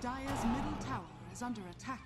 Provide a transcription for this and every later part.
Dire's middle tower is under attack.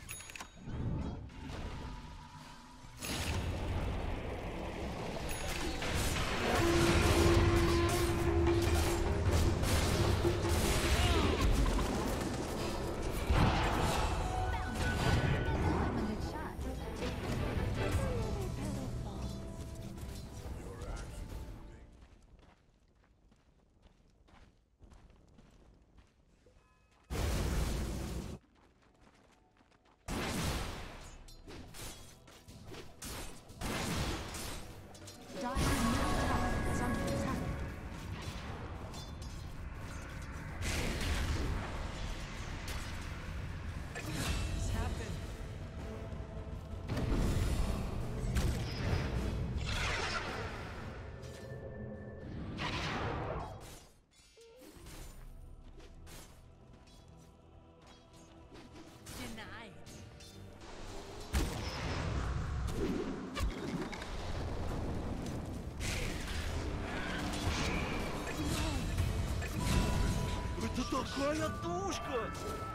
Какая тушка!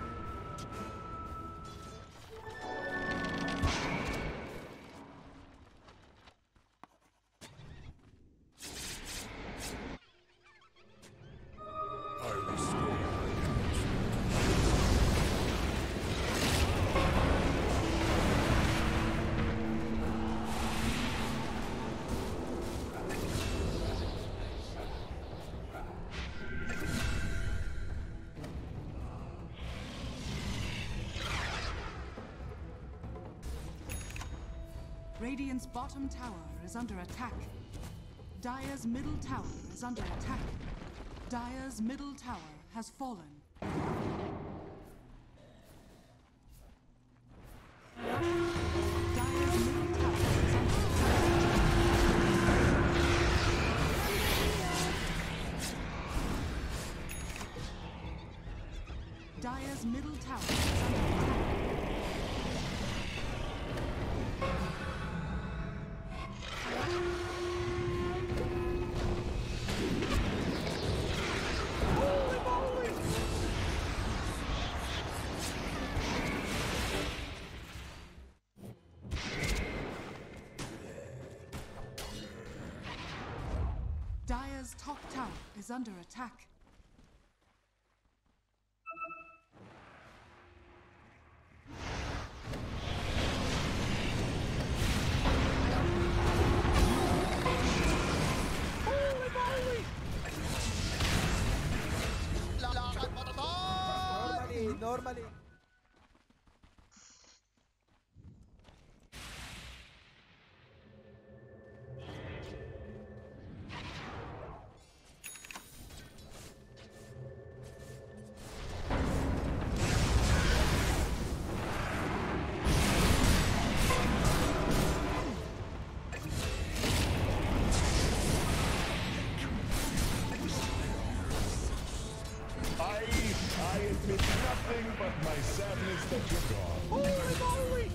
Radiant's bottom tower is under attack. Dire's middle tower is under attack. Dire's middle tower has fallen. Dire's middle tower is under attack. Dire's middle tower is under attack. Dire's top tower is under attack. Normally. I admit nothing but my sadness that you're gone. Holy!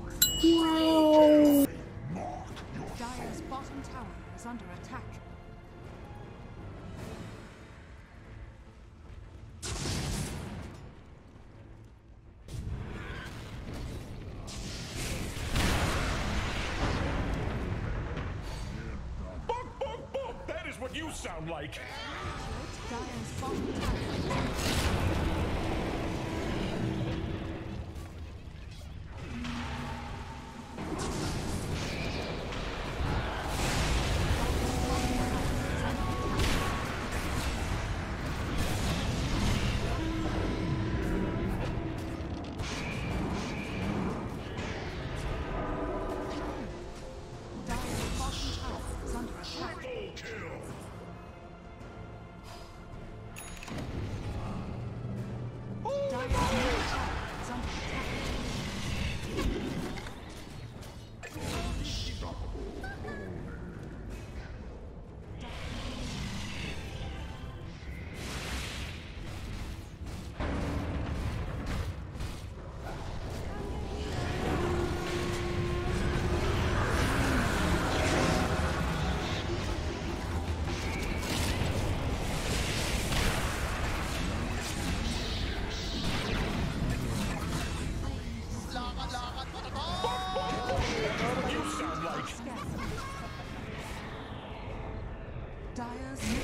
Wow. Dire's bottom tower is under attack. Bonk, bonk, bonk! That is what you sound like! Dire's bottom tower is under attack. Dire's bottom tower is under attack. Dire's middle